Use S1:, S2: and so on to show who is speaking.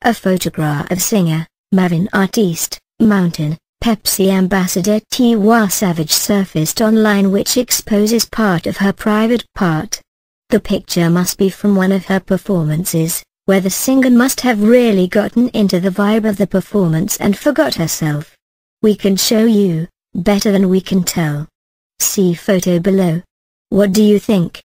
S1: A photograph of singer, Mavin artiste, Mountain, Pepsi ambassador Tiwa Savage surfaced online, which exposes part of her private part. The picture must be from one of her performances, where the singer must have really gotten into the vibe of the performance and forgot herself. We can show you, better than we can tell. See photo below. What do you think?